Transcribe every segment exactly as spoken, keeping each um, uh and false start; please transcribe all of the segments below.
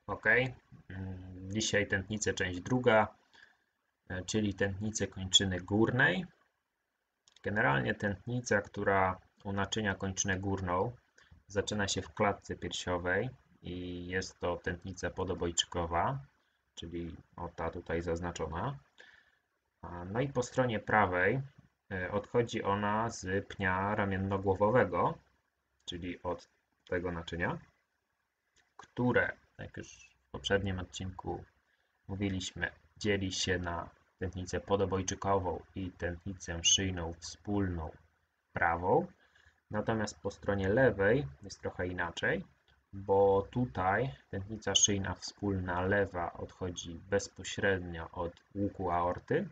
Ok, dzisiaj tętnice część druga, czyli tętnice kończyny górnej. Generalnie tętnica, która u naczynia kończynę górną zaczyna się w klatce piersiowej i jest to tętnica podobojczykowa, czyli o ta tutaj zaznaczona. No i po stronie prawej odchodzi ona z pnia ramienno-głowowego, czyli od tego naczynia, które, jak już w poprzednim odcinku mówiliśmy, dzieli się na tętnicę podobojczykową i tętnicę szyjną wspólną prawą. Natomiast po stronie lewej jest trochę inaczej, bo tutaj tętnica szyjna wspólna lewa odchodzi bezpośrednio od łuku aorty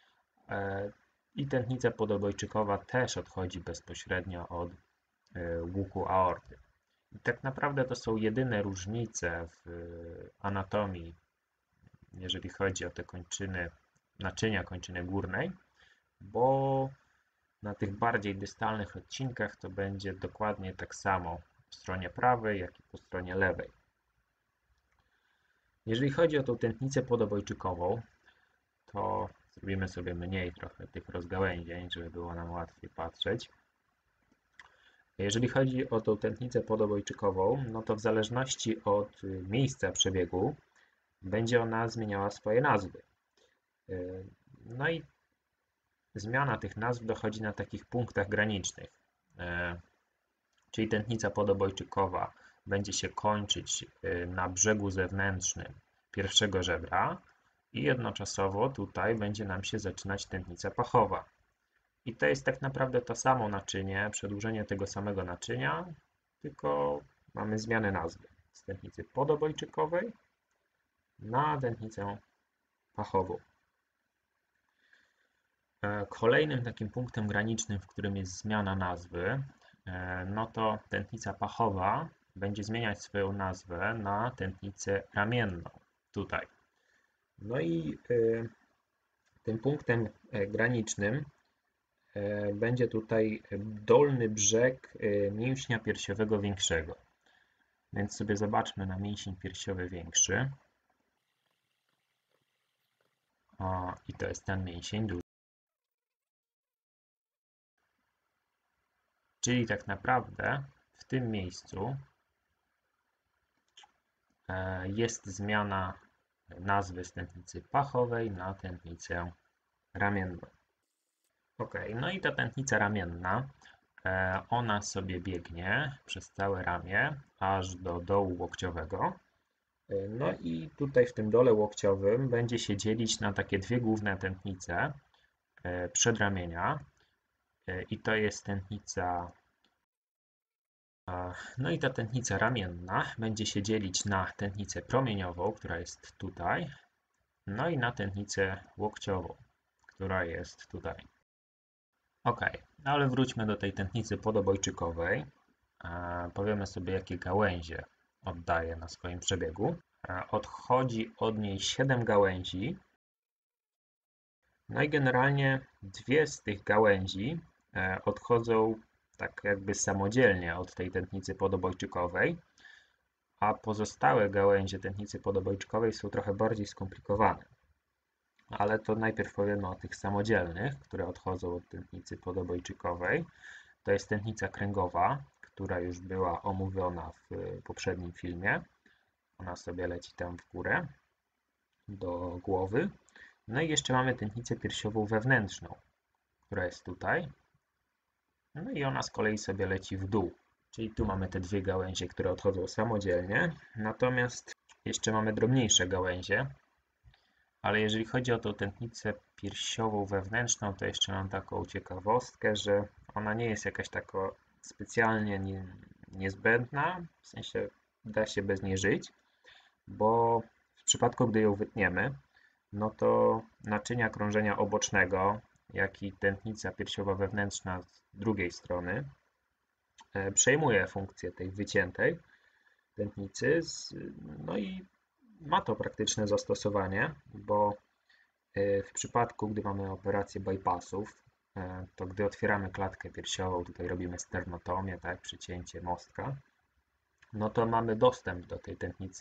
i tętnica podobojczykowa też odchodzi bezpośrednio od łuku aorty. I tak naprawdę to są jedyne różnice w anatomii, jeżeli chodzi o te kończyny, naczynia kończyny górnej, bo na tych bardziej dystalnych odcinkach to będzie dokładnie tak samo po stronie prawej, jak i po stronie lewej. Jeżeli chodzi o tą tętnicę podobojczykową, to zrobimy sobie mniej trochę tych rozgałęzień, żeby było nam łatwiej patrzeć. Jeżeli chodzi o tą tętnicę podobojczykową, no to w zależności od miejsca przebiegu będzie ona zmieniała swoje nazwy. No i zmiana tych nazw dochodzi na takich punktach granicznych, czyli tętnica podobojczykowa będzie się kończyć na brzegu zewnętrznym pierwszego żebra i jednoczasowo tutaj będzie nam się zaczynać tętnica pachowa. I to jest tak naprawdę to samo naczynie, przedłużenie tego samego naczynia, tylko mamy zmianę nazwy z tętnicy podobojczykowej na tętnicę pachową. Kolejnym takim punktem granicznym, w którym jest zmiana nazwy, no to tętnica pachowa będzie zmieniać swoją nazwę na tętnicę ramienną, tutaj. No i tym punktem granicznym będzie tutaj dolny brzeg mięśnia piersiowego większego. Więc sobie zobaczmy na mięsień piersiowy większy. O, i to jest ten mięsień duży. Czyli tak naprawdę w tym miejscu jest zmiana nazwy z tętnicy pachowej na tętnicę ramienną. Ok, no i ta tętnica ramienna, ona sobie biegnie przez całe ramię aż do dołu łokciowego. No i tutaj w tym dole łokciowym będzie się dzielić na takie dwie główne tętnice przedramienia. I to jest tętnica, no i ta tętnica ramienna będzie się dzielić na tętnicę promieniową, która jest tutaj, no i na tętnicę łokciową, która jest tutaj. Ok, no ale wróćmy do tej tętnicy podobojczykowej. Powiemy sobie, jakie gałęzie oddaje na swoim przebiegu. Odchodzi od niej siedem gałęzi. No i generalnie dwie z tych gałęzi odchodzą tak jakby samodzielnie od tej tętnicy podobojczykowej, a pozostałe gałęzie tętnicy podobojczykowej są trochę bardziej skomplikowane. Ale to najpierw powiemy o tych samodzielnych, które odchodzą od tętnicy podobojczykowej. To jest tętnica kręgowa, która już była omówiona w poprzednim filmie. Ona sobie leci tam w górę do głowy. No i jeszcze mamy tętnicę piersiową wewnętrzną, która jest tutaj. No i ona z kolei sobie leci w dół. Czyli tu mamy te dwie gałęzie, które odchodzą samodzielnie. Natomiast jeszcze mamy drobniejsze gałęzie. Ale jeżeli chodzi o tą tętnicę piersiową wewnętrzną, to jeszcze mam taką ciekawostkę, że ona nie jest jakaś taka specjalnie nie, niezbędna, w sensie da się bez niej żyć, bo w przypadku, gdy ją wytniemy, no to naczynia krążenia obocznego, jak i tętnica piersiowa wewnętrzna z drugiej strony przejmuje funkcję tej wyciętej tętnicy, no i ma to praktyczne zastosowanie, bo w przypadku, gdy mamy operację bypassów, to gdy otwieramy klatkę piersiową, tutaj robimy sternotomię, tak, przycięcie mostka, no to mamy dostęp do tej tętnicy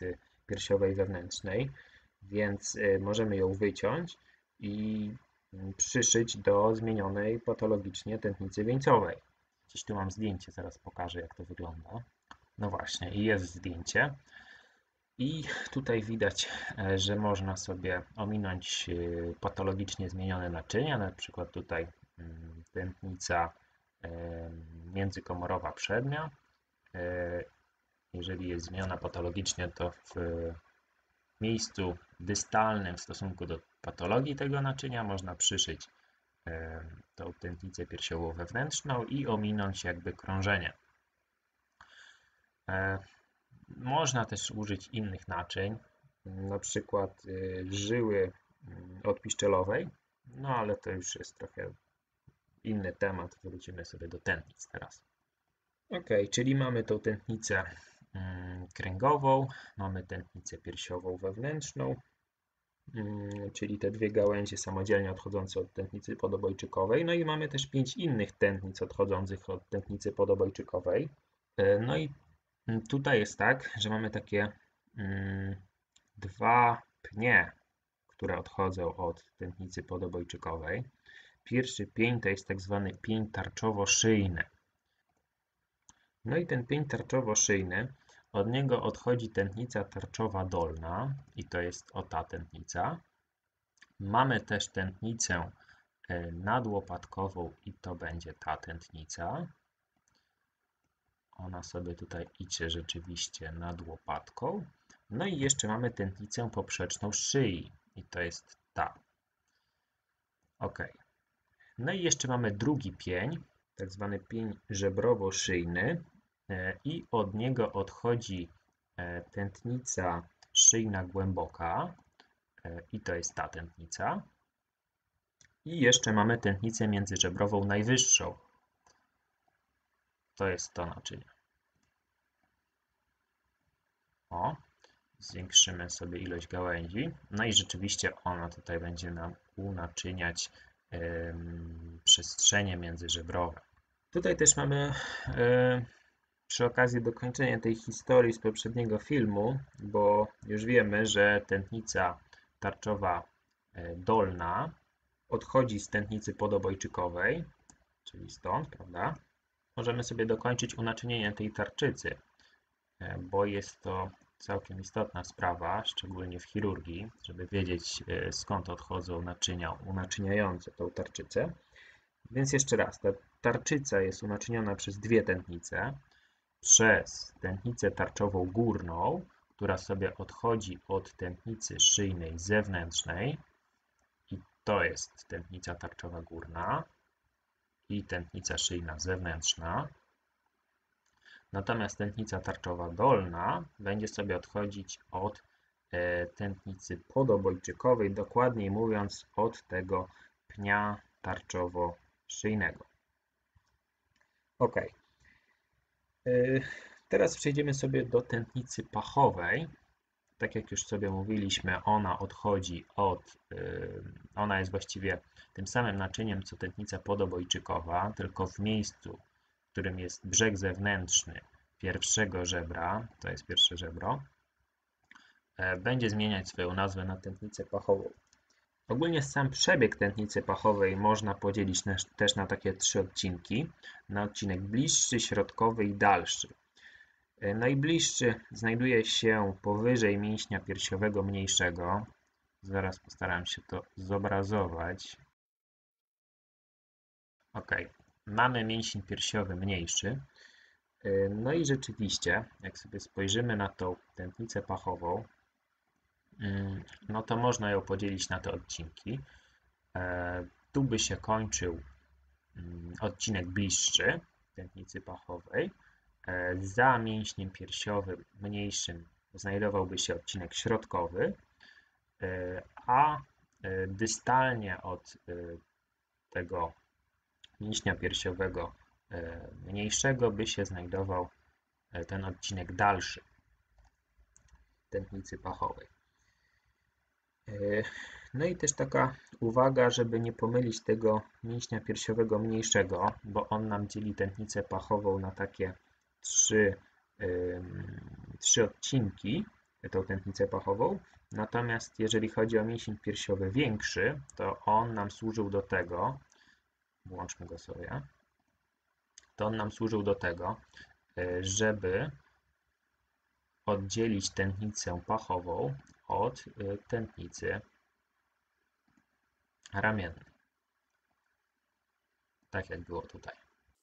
piersiowej wewnętrznej, więc możemy ją wyciąć i przyszyć do zmienionej patologicznie tętnicy wieńcowej. Gdzieś tu mam zdjęcie, zaraz pokażę, jak to wygląda. No właśnie, i jest zdjęcie. I tutaj widać, że można sobie ominąć patologicznie zmienione naczynia, na przykład tutaj tętnica międzykomorowa przednia. Jeżeli jest zmieniona patologicznie, to w miejscu dystalnym w stosunku do patologii tego naczynia można przyszyć tą tętnicę piersiową wewnętrzną i ominąć jakby krążenie. Można też użyć innych naczyń, na przykład żyły odpiszczelowej, no ale to już jest trochę inny temat, wrócimy sobie do tętnic teraz. Ok, czyli mamy tą tętnicę kręgową, mamy tętnicę piersiową wewnętrzną, czyli te dwie gałęzie samodzielnie odchodzące od tętnicy podobojczykowej, no i mamy też pięć innych tętnic odchodzących od tętnicy podobojczykowej. No i tutaj jest tak, że mamy takie mm, dwa pnie, które odchodzą od tętnicy podobojczykowej. Pierwszy pień to jest tak zwany pień tarczowo-szyjny. No i ten pień tarczowo-szyjny, od niego odchodzi tętnica tarczowa dolna i to jest o ta tętnica. Mamy też tętnicę nadłopatkową i to będzie ta tętnica. Ona sobie tutaj idzie rzeczywiście nad łopatką. No i jeszcze mamy tętnicę poprzeczną szyi i to jest ta. Ok. No i jeszcze mamy drugi pień, tak zwany pień żebrowo-szyjny i od niego odchodzi tętnica szyjna głęboka i to jest ta tętnica. I jeszcze mamy tętnicę międzyżebrową najwyższą. To jest to naczynie. O, zwiększymy sobie ilość gałęzi. No i rzeczywiście ona tutaj będzie nam unaczyniać yy, przestrzenie międzyżebrowe. Tutaj też mamy yy, przy okazji dokończenia tej historii z poprzedniego filmu, bo już wiemy, że tętnica tarczowa yy, dolna odchodzi z tętnicy podobojczykowej, czyli stąd, prawda? Możemy sobie dokończyć unaczynienie tej tarczycy, bo jest to całkiem istotna sprawa, szczególnie w chirurgii, żeby wiedzieć, skąd odchodzą naczynia unaczyniające tą tarczycę. Więc jeszcze raz, ta tarczyca jest unaczyniona przez dwie tętnice. Przez tętnicę tarczową górną, która sobie odchodzi od tętnicy szyjnej zewnętrznej i to jest tętnica tarczowa górna i tętnica szyjna zewnętrzna. Natomiast tętnica tarczowa dolna będzie sobie odchodzić od e, tętnicy podobojczykowej, dokładniej mówiąc od tego pnia tarczowo-szyjnego. Ok. E, teraz przejdziemy sobie do tętnicy pachowej. Tak jak już sobie mówiliśmy, ona odchodzi od, e, ona jest właściwie tym samym naczyniem co tętnica podobojczykowa, tylko w miejscu, w którym jest brzeg zewnętrzny pierwszego żebra, to jest pierwsze żebro, będzie zmieniać swoją nazwę na tętnicę pachową. Ogólnie sam przebieg tętnicy pachowej można podzielić też na takie trzy odcinki. Na odcinek bliższy, środkowy i dalszy. Najbliższy znajduje się powyżej mięśnia piersiowego mniejszego. Zaraz postaram się to zobrazować. Ok, mamy mięsień piersiowy mniejszy. No i rzeczywiście, jak sobie spojrzymy na tą tętnicę pachową, no to można ją podzielić na te odcinki. Tu by się kończył odcinek bliższy tętnicy pachowej. Za mięśniem piersiowym mniejszym znajdowałby się odcinek środkowy, a dystalnie od tego mięśnia piersiowego mniejszego by się znajdował ten odcinek dalszy tętnicy pachowej. No i też taka uwaga, żeby nie pomylić tego mięśnia piersiowego mniejszego, bo on nam dzieli tętnicę pachową na takie trzy, trzy odcinki. tą tętnicę pachową. Natomiast jeżeli chodzi o mięsień piersiowy większy, to on nam służył do tego, włączmy go sobie, to on nam służył do tego, żeby oddzielić tętnicę pachową od tętnicy ramiennej. Tak jak było tutaj.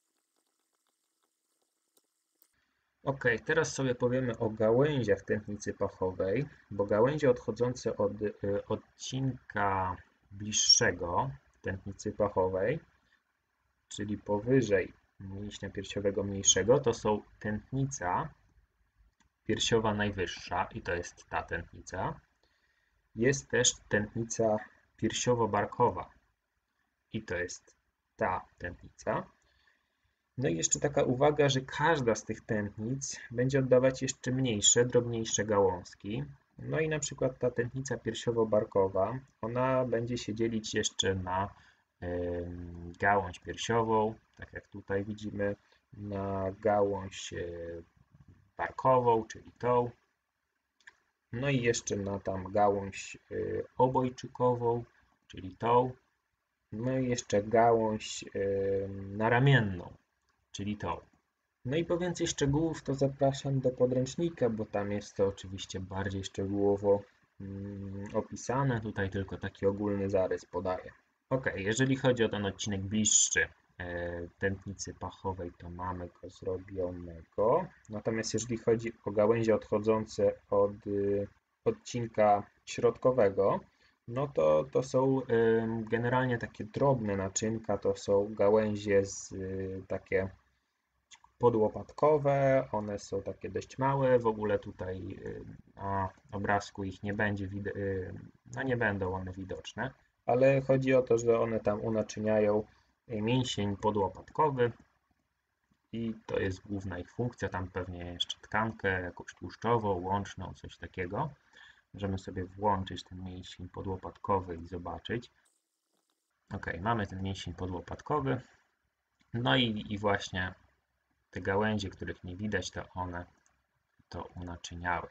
Ok, teraz sobie powiemy o gałęziach tętnicy pachowej, bo gałęzie odchodzące od odcinka bliższego tętnicy pachowej, czyli powyżej mięśnia piersiowego mniejszego, to są tętnica piersiowa najwyższa i to jest ta tętnica. Jest też tętnica piersiowo-barkowa i to jest ta tętnica. No i jeszcze taka uwaga, że każda z tych tętnic będzie oddawać jeszcze mniejsze, drobniejsze gałązki. No i na przykład ta tętnica piersiowo-barkowa, ona będzie się dzielić jeszcze na y, gałąź piersiową, tak jak tutaj widzimy, na gałąź y, barkową, czyli tą. No i jeszcze na tam gałąź y, obojczykową, czyli tą. No i jeszcze gałąź y, naramienną, czyli tą. No i po więcej szczegółów to zapraszam do podręcznika, bo tam jest to oczywiście bardziej szczegółowo mm, opisane. Tutaj tylko taki ogólny zarys podaję. Ok, jeżeli chodzi o ten odcinek bliższy e, tętnicy pachowej, to mamy go zrobionego. Natomiast jeżeli chodzi o gałęzie odchodzące od y, odcinka środkowego, no to to są y, generalnie takie drobne naczynka, to są gałęzie z y, takie podłopatkowe, one są takie dość małe, w ogóle tutaj na obrazku ich nie będzie, no nie będą one widoczne, ale chodzi o to, że one tam unaczyniają mięsień podłopatkowy i to jest główna ich funkcja, tam pewnie jeszcze tkankę jakąś tłuszczową, łączną, coś takiego. Możemy sobie włączyć ten mięsień podłopatkowy i zobaczyć. Ok, mamy ten mięsień podłopatkowy, no i, i właśnie te gałęzie, których nie widać, to one to unaczyniały.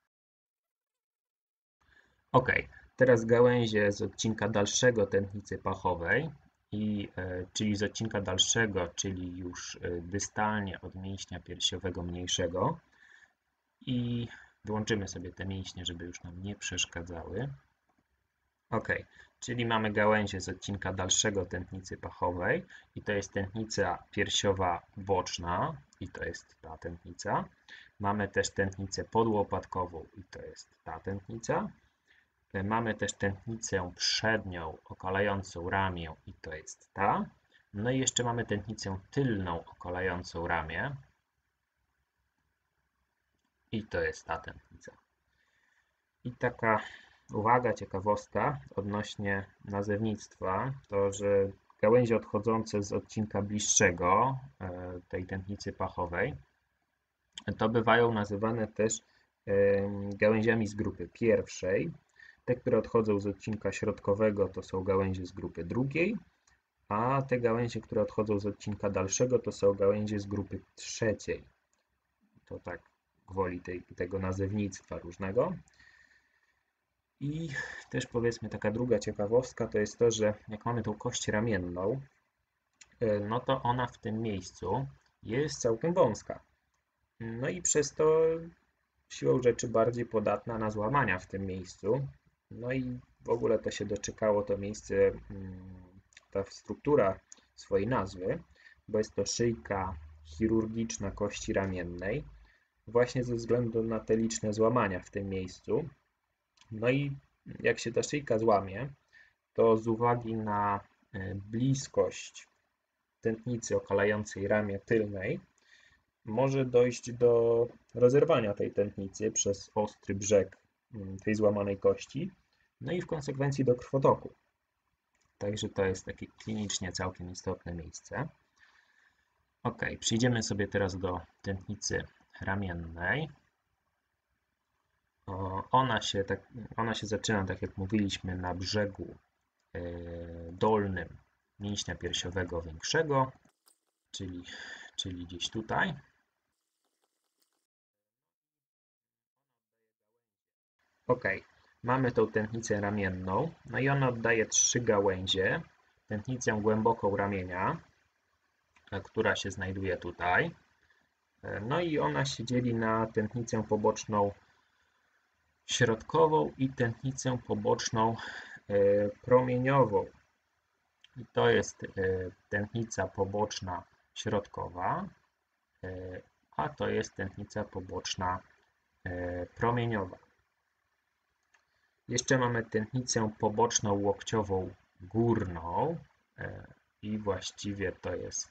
Ok, teraz gałęzie z odcinka dalszego tętnicy pachowej, i, e, czyli z odcinka dalszego, czyli już e, dystalnie od mięśnia piersiowego mniejszego. I wyłączymy sobie te mięśnie, żeby już nam nie przeszkadzały. Ok, czyli mamy gałęzie z odcinka dalszego tętnicy pachowej i to jest tętnica piersiowa boczna i to jest ta tętnica. Mamy też tętnicę podłopatkową i to jest ta tętnica. Mamy też tętnicę przednią okalającą ramię i to jest ta. No i jeszcze mamy tętnicę tylną okalającą ramię i to jest ta tętnica. I taka uwaga, ciekawostka odnośnie nazewnictwa, to że gałęzie odchodzące z odcinka bliższego tej tętnicy pachowej, to bywają nazywane też gałęziami z grupy pierwszej. Te, które odchodzą z odcinka środkowego, to są gałęzie z grupy drugiej, a te gałęzie, które odchodzą z odcinka dalszego, to są gałęzie z grupy trzeciej. To tak gwoli tej, tego nazewnictwa różnego. I też powiedzmy taka druga ciekawostka to jest to, że jak mamy tą kość ramienną, no to ona w tym miejscu jest całkiem wąska. No i przez to siłą rzeczy bardziej podatna na złamania w tym miejscu. No i w ogóle to się doczekało to miejsce, ta struktura swojej nazwy, bo jest to szyjka chirurgiczna kości ramiennej, właśnie ze względu na te liczne złamania w tym miejscu. No i jak się ta szyjka złamie, to z uwagi na bliskość tętnicy okalającej ramię tylnej może dojść do rozerwania tej tętnicy przez ostry brzeg tej złamanej kości, no i w konsekwencji do krwotoku. Także to jest takie klinicznie całkiem istotne miejsce. Ok, przejdziemy sobie teraz do tętnicy ramiennej. Ona się, tak, ona się zaczyna, tak jak mówiliśmy, na brzegu dolnym mięśnia piersiowego większego, czyli, czyli gdzieś tutaj. Ok, mamy tą tętnicę ramienną, no i ona oddaje trzy gałęzie. Tętnicę głęboką ramienia, która się znajduje tutaj. No i ona się dzieli na tętnicę poboczną środkową i tętnicę poboczną promieniową. I to jest tętnica poboczna środkowa, a to jest tętnica poboczna promieniowa. Jeszcze mamy tętnicę poboczną łokciową górną i właściwie to jest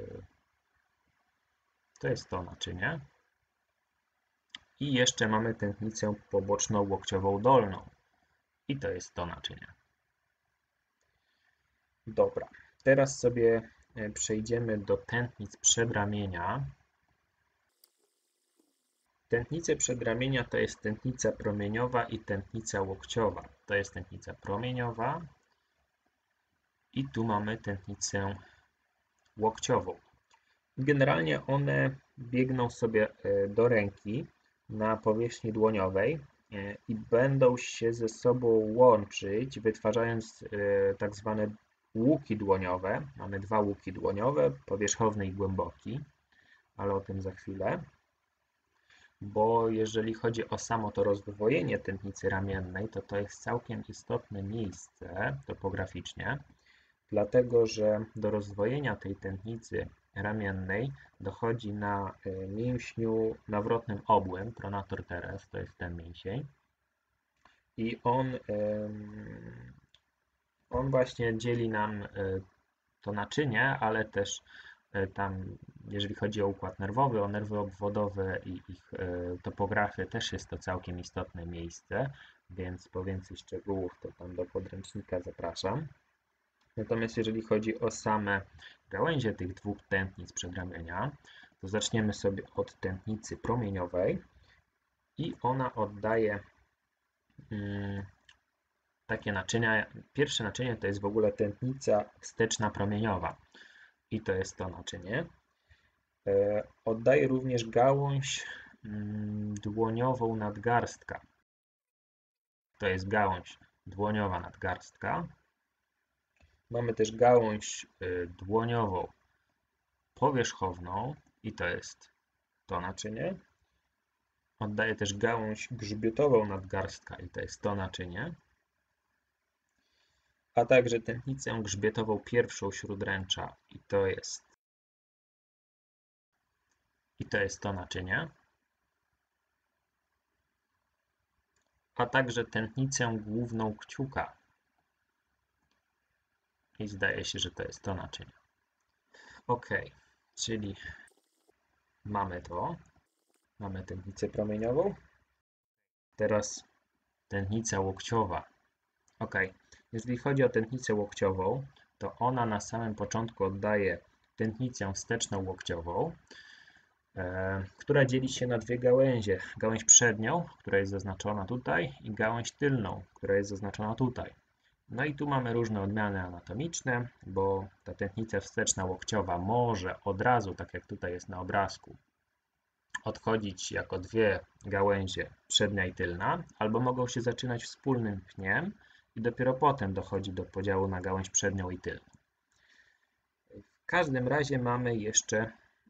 to jest to naczynie. I jeszcze mamy tętnicę poboczną łokciową dolną i to jest to naczynie. Dobra, teraz sobie przejdziemy do tętnic przedramienia. Tętnice przedramienia to jest tętnica promieniowa i tętnica łokciowa. To jest tętnica promieniowa i tu mamy tętnicę łokciową. Generalnie one biegną sobie do ręki na powierzchni dłoniowej i będą się ze sobą łączyć, wytwarzając tak zwane łuki dłoniowe. Mamy dwa łuki dłoniowe, powierzchowny i głęboki, ale o tym za chwilę. Bo jeżeli chodzi o samo to rozdwojenie tętnicy ramiennej, to to jest całkiem istotne miejsce topograficznie, dlatego że do rozdwojenia tej tętnicy ramiennej dochodzi na mięśniu nawrotnym obłym, pronator teres, to jest ten mięsień. I on, on właśnie dzieli nam to naczynie, ale też tam, jeżeli chodzi o układ nerwowy, o nerwy obwodowe i ich topografię, też jest to całkiem istotne miejsce, więc po więcej szczegółów to tam do podręcznika zapraszam. Natomiast jeżeli chodzi o same gałęzie tych dwóch tętnic przedramienia, to zaczniemy sobie od tętnicy promieniowej i ona oddaje hmm, takie naczynia. Pierwsze naczynie to jest w ogóle tętnica wsteczna promieniowa i to jest to naczynie. E, oddaje również gałąź hmm, dłoniową nadgarstka. To jest gałąź dłoniowa nadgarstka. Mamy też gałąź dłoniową powierzchowną i to jest to naczynie. Oddaje też gałąź grzbietową nadgarstka i to jest to naczynie. A także tętnicę grzbietową pierwszą śródręcza i to jest i to jest to naczynie. A także tętnicę główną kciuka. I zdaje się, że to jest to naczynie. Ok, czyli mamy to. Mamy tętnicę promieniową. Teraz tętnica łokciowa. Ok, jeżeli chodzi o tętnicę łokciową, to ona na samym początku oddaje tętnicę wsteczną łokciową, e, która dzieli się na dwie gałęzie. Gałęź przednią, która jest zaznaczona tutaj, i gałęź tylną, która jest zaznaczona tutaj. No i tu mamy różne odmiany anatomiczne, bo ta tętnica wsteczna łokciowa może od razu, tak jak tutaj jest na obrazku, odchodzić jako dwie gałęzie przednia i tylna, albo mogą się zaczynać wspólnym pniem i dopiero potem dochodzi do podziału na gałąź przednią i tylną. W każdym razie mamy jeszcze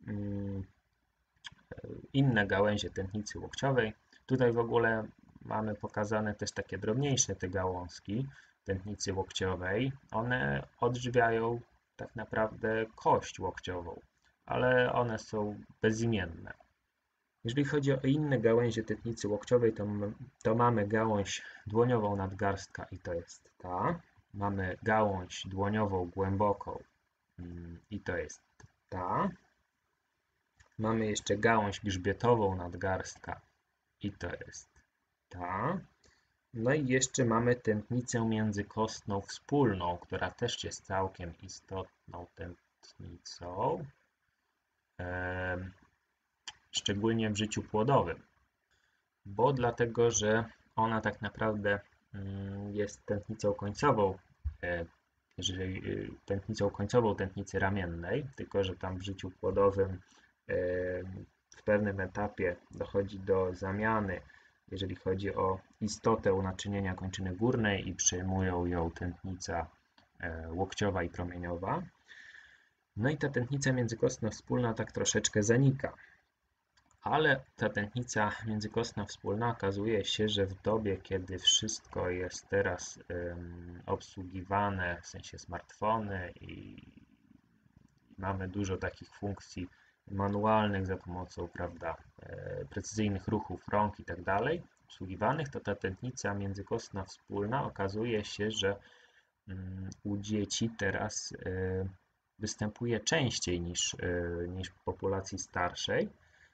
inne gałęzie tętnicy łokciowej. Tutaj w ogóle mamy pokazane też takie drobniejsze te gałązki tętnicy łokciowej. One odżywiają tak naprawdę kość łokciową, ale one są bezimienne. Jeżeli chodzi o inne gałęzie tętnicy łokciowej, to, to mamy gałąź dłoniową nadgarstka i to jest ta. Mamy gałąź dłoniową głęboką i to jest ta. Mamy jeszcze gałąź grzbietową nadgarstka i to jest ta. No i jeszcze mamy tętnicę międzykostną wspólną, która też jest całkiem istotną tętnicą, e, szczególnie w życiu płodowym, bo dlatego, że ona tak naprawdę mm, jest tętnicą końcową, e, jeżeli tętnicą końcową tętnicy ramiennej, tylko że tam w życiu płodowym e, w pewnym etapie dochodzi do zamiany jeżeli chodzi o istotę unaczynienia kończyny górnej i przejmują ją tętnica łokciowa i promieniowa. No i ta tętnica międzykostna wspólna tak troszeczkę zanika. Ale ta tętnica międzykostna wspólna okazuje się, że w dobie, kiedy wszystko jest teraz um, obsługiwane, w sensie smartfony i mamy dużo takich funkcji manualnych za pomocą, prawda, precyzyjnych ruchów rąk i tak dalej, obsługiwanych, to ta tętnica międzykostna wspólna okazuje się, że um, u dzieci teraz um, występuje częściej niż, um, niż w populacji starszej.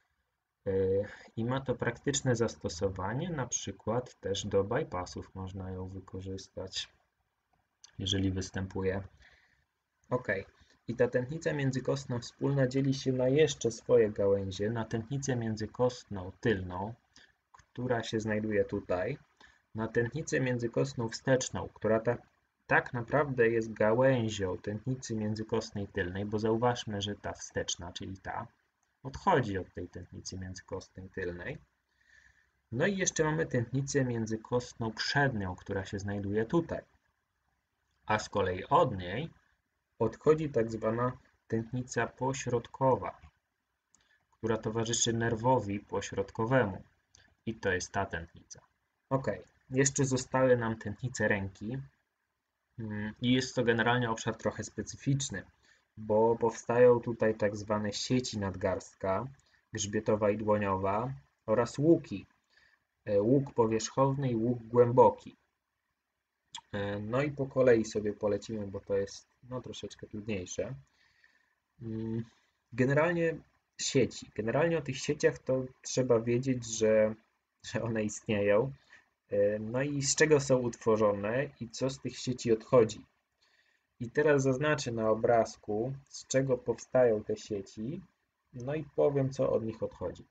I ma to praktyczne zastosowanie, na przykład też do bypassów można ją wykorzystać, jeżeli występuje. Ok, i ta tętnica międzykostna wspólna dzieli się na jeszcze swoje gałęzie, na tętnicę międzykostną tylną, która się znajduje tutaj, na tętnicę międzykostną wsteczną, która ta, tak naprawdę jest gałęzią tętnicy międzykostnej tylnej, bo zauważmy, że ta wsteczna, czyli ta, odchodzi od tej tętnicy międzykostnej tylnej. No i jeszcze mamy tętnicę międzykostną przednią, która się znajduje tutaj. A z kolei od niej odchodzi tak zwana tętnica pośrodkowa, która towarzyszy nerwowi pośrodkowemu. I to jest ta tętnica. Ok, jeszcze zostały nam tętnice ręki i jest to generalnie obszar trochę specyficzny, bo powstają tutaj tak zwane sieci nadgarstka, grzbietowa i dłoniowa oraz łuki. Łuk powierzchowny i łuk głęboki. No i po kolei sobie polecimy, bo to jest no, troszeczkę trudniejsze. Generalnie sieci. Generalnie o tych sieciach to trzeba wiedzieć, że, że one istnieją. No i z czego są utworzone i co z tych sieci odchodzi. I teraz zaznaczę na obrazku, z czego powstają te sieci, no i powiem, co od nich odchodzi.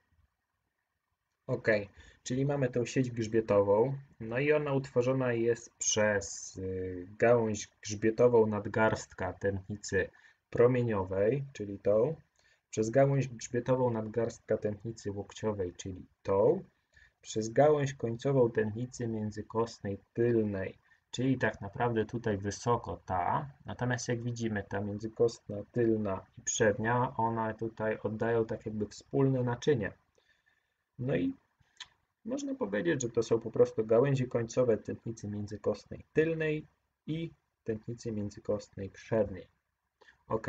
Ok, czyli mamy tą sieć grzbietową, no i ona utworzona jest przez gałąź grzbietową nadgarstka tętnicy promieniowej, czyli tą, przez gałąź grzbietową nadgarstka tętnicy łokciowej, czyli tą, przez gałąź końcową tętnicy międzykostnej tylnej, czyli tak naprawdę tutaj wysoko ta, natomiast jak widzimy ta międzykostna tylna i przednia, one tutaj oddają tak jakby wspólne naczynie. No i można powiedzieć, że to są po prostu gałęzie końcowe tętnicy międzykostnej tylnej i tętnicy międzykostnej przedniej. Ok.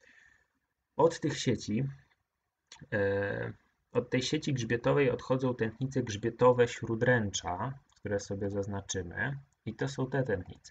Od tych sieci, e, od tej sieci grzbietowej odchodzą tętnice grzbietowe śródręcza, które sobie zaznaczymy. I to są te tętnice.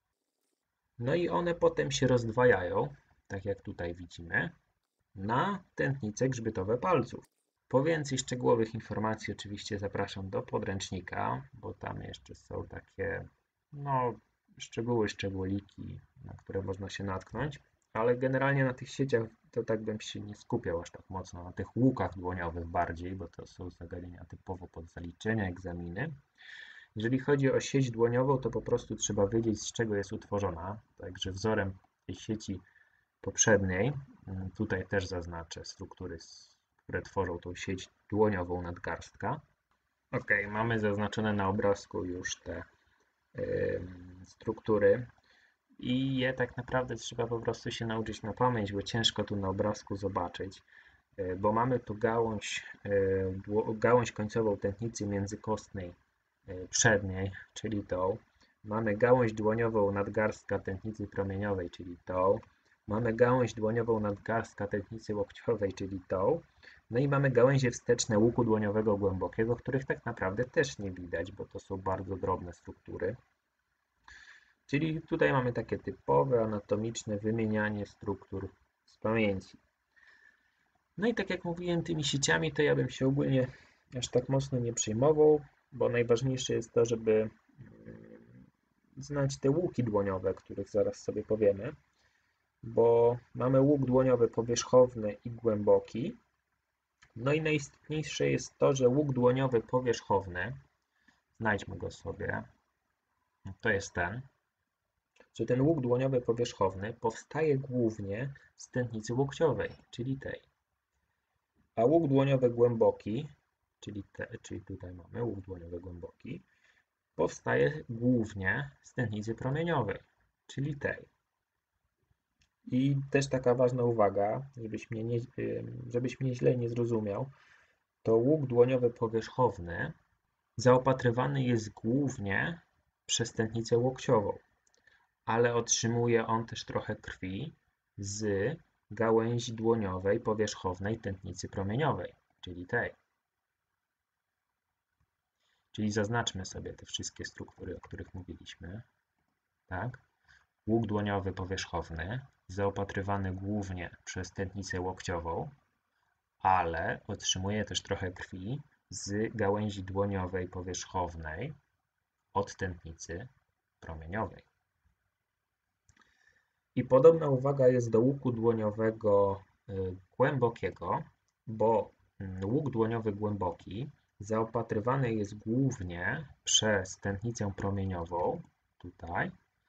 No i one potem się rozdwajają, tak jak tutaj widzimy, na tętnice grzbietowe palców. Po więcej szczegółowych informacji oczywiście zapraszam do podręcznika, bo tam jeszcze są takie no, szczegóły, szczególiki, na które można się natknąć, ale generalnie na tych sieciach to tak bym się nie skupiał aż tak mocno, na tych łukach dłoniowych bardziej, bo to są zagadnienia typowo pod zaliczenia, egzaminy. Jeżeli chodzi o sieć dłoniową, to po prostu trzeba wiedzieć, z czego jest utworzona. Także wzorem tej sieci poprzedniej, tutaj też zaznaczę struktury, które tworzą tą sieć dłoniową nadgarstka. Ok, mamy zaznaczone na obrazku już te y, struktury i je tak naprawdę trzeba po prostu się nauczyć na pamięć, bo ciężko tu na obrazku zobaczyć, y, bo mamy tu gałąź, y, gałąź końcową tętnicy międzykostnej przedniej, czyli tą. Mamy gałąź dłoniową nadgarstka tętnicy promieniowej, czyli tą. Mamy gałąź dłoniową nadgarstka tętnicy łokciowej, czyli tą. No i mamy gałęzie wsteczne łuku dłoniowego głębokiego, których tak naprawdę też nie widać, bo to są bardzo drobne struktury. Czyli tutaj mamy takie typowe, anatomiczne wymienianie struktur z pamięci. No i tak jak mówiłem, tymi sieciami to ja bym się ogólnie aż tak mocno nie przejmował, bo najważniejsze jest to, żeby znać te łuki dłoniowe, o których zaraz sobie powiemy, bo mamy łuk dłoniowy powierzchowny i głęboki. No i najistotniejsze jest to, że łuk dłoniowy powierzchowny, znajdźmy go sobie, to jest ten, że ten łuk dłoniowy powierzchowny powstaje głównie z tętnicy łokciowej, czyli tej. A łuk dłoniowy głęboki czyli, te, czyli tutaj mamy łuk dłoniowy głęboki, powstaje głównie z tętnicy promieniowej, czyli tej. I też taka ważna uwaga, żebyś mnie, nie, żebyś mnie źle nie zrozumiał, to łuk dłoniowy powierzchowny zaopatrywany jest głównie przez tętnicę łokciową, ale otrzymuje on też trochę krwi z gałęzi dłoniowej powierzchownej tętnicy promieniowej, czyli tej. Czyli zaznaczmy sobie te wszystkie struktury, o których mówiliśmy. Tak? Łuk dłoniowy powierzchowny, zaopatrywany głównie przez tętnicę łokciową, ale otrzymuje też trochę krwi z gałęzi dłoniowej powierzchownej od tętnicy promieniowej. I podobna uwaga jest do łuku dłoniowego głębokiego, bo łuk dłoniowy głęboki zaopatrywany jest głównie przez tętnicę promieniową, tutaj,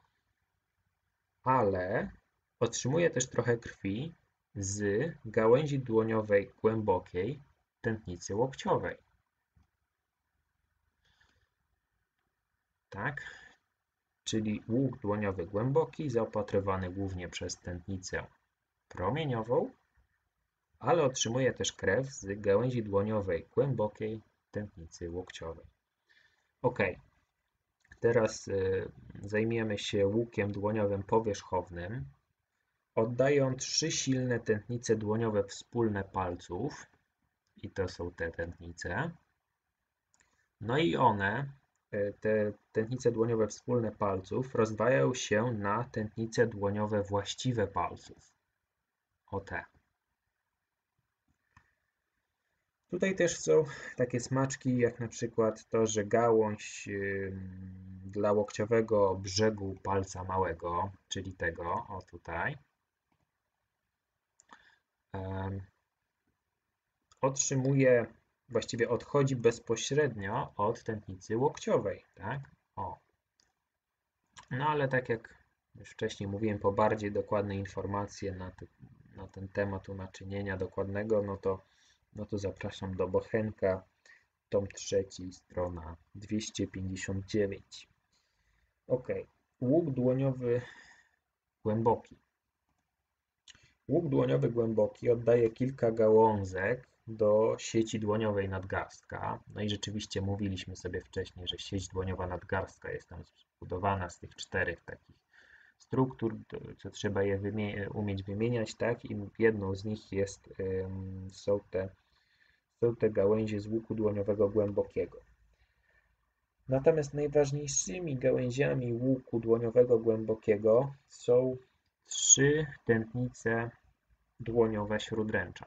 ale otrzymuje też trochę krwi z gałęzi dłoniowej głębokiej tętnicy łokciowej. Tak? Czyli łuk dłoniowy głęboki zaopatrywany głównie przez tętnicę promieniową, ale otrzymuje też krew z gałęzi dłoniowej głębokiej tętnicy łokciowej. Ok, teraz y, zajmiemy się łukiem dłoniowym powierzchownym. Oddają trzy silne tętnice dłoniowe wspólne palców i to są te tętnice. No i one, te tętnice dłoniowe wspólne palców, rozdają się na tętnice dłoniowe właściwe palców. O te. Tutaj też są takie smaczki, jak na przykład to, że gałąź dla łokciowego brzegu palca małego, czyli tego, o tutaj, otrzymuje, właściwie odchodzi bezpośrednio od tętnicy łokciowej, tak? O. No ale tak jak już wcześniej mówiłem, po bardziej dokładne informacje na, te, na ten temat unaczynienia dokładnego, no to, no to zapraszam do Bochenka, tom trzeci, strona dwieście pięćdziesiąt dziewięć. Ok, łuk dłoniowy głęboki. Łuk dłoniowy głęboki oddaje kilka gałązek do sieci dłoniowej nadgarstka. No i rzeczywiście mówiliśmy sobie wcześniej, że sieć dłoniowa nadgarstka jest tam zbudowana z tych czterech takich struktur, co trzeba je wymie umieć wymieniać, tak? I jedną z nich jest, ym, są, te, są te gałęzie z łuku dłoniowego głębokiego. Natomiast najważniejszymi gałęziami łuku dłoniowego głębokiego są trzy tętnice dłoniowe śródręcza.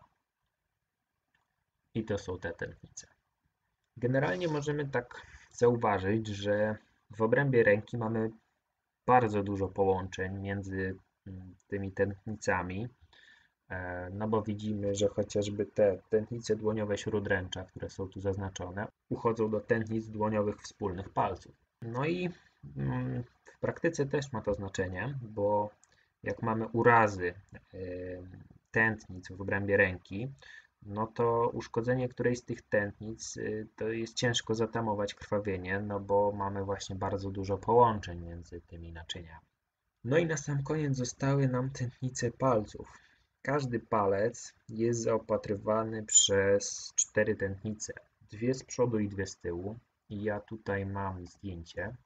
I to są te tętnice. Generalnie możemy tak zauważyć, że w obrębie ręki mamy bardzo dużo połączeń między tymi tętnicami, no bo widzimy, że chociażby te tętnice dłoniowe śródręcza, które są tu zaznaczone, uchodzą do tętnic dłoniowych wspólnych palców. No i w praktyce też ma to znaczenie, bo jak mamy urazy tętnic w obrębie ręki, no to uszkodzenie którejś z tych tętnic to jest ciężko zatamować krwawienie, no bo mamy właśnie bardzo dużo połączeń między tymi naczyniami. No i na sam koniec zostały nam tętnice palców. Każdy palec jest zaopatrywany przez cztery tętnice. Dwie z przodu i dwie z tyłu. I ja tutaj mam zdjęcie.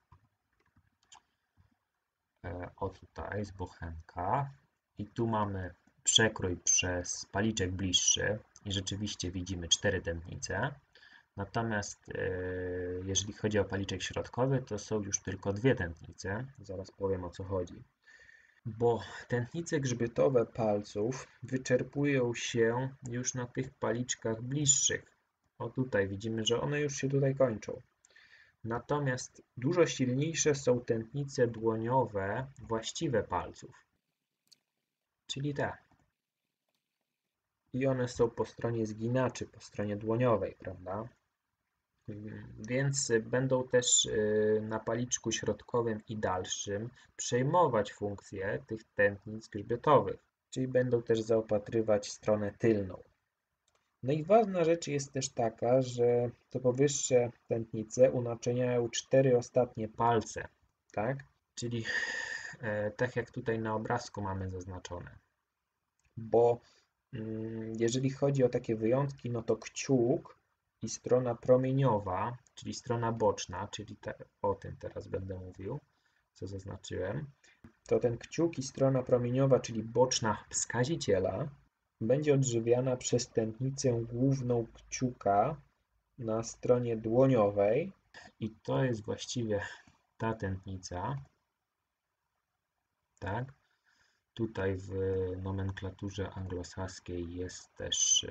O tutaj z Bochenka. I tu mamy przekrój przez paliczek bliższy. I rzeczywiście widzimy cztery tętnice. Natomiast jeżeli chodzi o paliczek środkowy, to są już tylko dwie tętnice. Zaraz powiem, o co chodzi. Bo tętnice grzbietowe palców wyczerpują się już na tych paliczkach bliższych. O tutaj widzimy, że one już się tutaj kończą. Natomiast dużo silniejsze są tętnice dłoniowe właściwe palców. Czyli te. I one są po stronie zginaczy, po stronie dłoniowej, prawda? Więc będą też na paliczku środkowym i dalszym przejmować funkcję tych tętnic grzbietowych, czyli będą też zaopatrywać stronę tylną. No i ważna rzecz jest też taka, że te powyższe tętnice unaczyniają cztery ostatnie palce, tak? Czyli e, tak jak tutaj na obrazku mamy zaznaczone. Bo mm, jeżeli chodzi o takie wyjątki, no to kciuk i strona promieniowa, czyli strona boczna, czyli te, o tym teraz będę mówił, co zaznaczyłem, to ten kciuk i strona promieniowa, czyli boczna wskaziciela, będzie odżywiana przez tętnicę główną kciuka na stronie dłoniowej i to jest właściwie ta tętnica, tak? Tutaj w nomenklaturze anglosaskiej jest też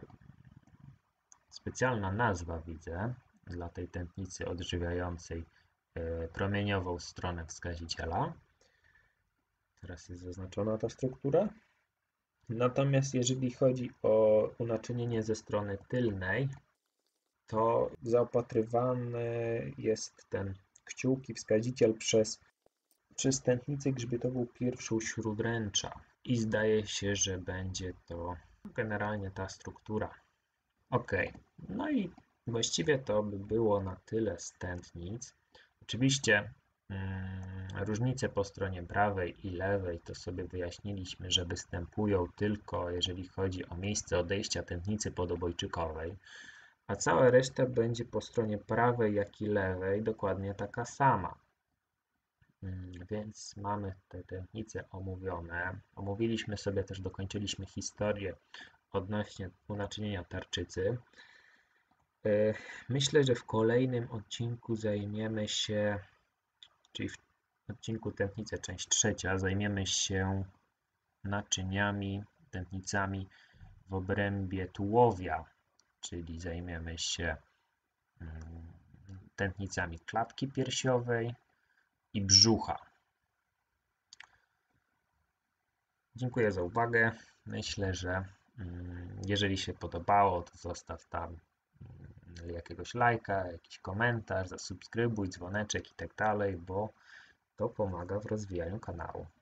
specjalna nazwa, widzę, dla tej tętnicy odżywiającej promieniową stronę wskaziciela. Teraz jest zaznaczona ta struktura. Natomiast jeżeli chodzi o unaczynienie ze strony tylnej, to zaopatrywany jest ten kciuk i wskaziciel przez, przez tętnicę grzbietową pierwszą śródręcza. I zdaje się, że będzie to generalnie ta struktura. Ok, no i właściwie to by było na tyle z tętnic. Oczywiście mm, różnice po stronie prawej i lewej to sobie wyjaśniliśmy, że występują tylko jeżeli chodzi o miejsce odejścia tętnicy podobojczykowej, a cała reszta będzie po stronie prawej jak i lewej dokładnie taka sama. Mm, więc mamy te tętnice omówione. Omówiliśmy sobie też, dokończyliśmy historię odnośnie unaczynienia tarczycy. Myślę, że w kolejnym odcinku zajmiemy się, czyli w odcinku tętnice część trzecia, zajmiemy się naczyniami, tętnicami w obrębie tułowia, czyli zajmiemy się tętnicami klatki piersiowej i brzucha. Dziękuję za uwagę. Myślę, że jeżeli się podobało, to zostaw tam jakiegoś lajka, jakiś komentarz, zasubskrybuj, dzwoneczek i tak dalej, bo to pomaga w rozwijaniu kanału.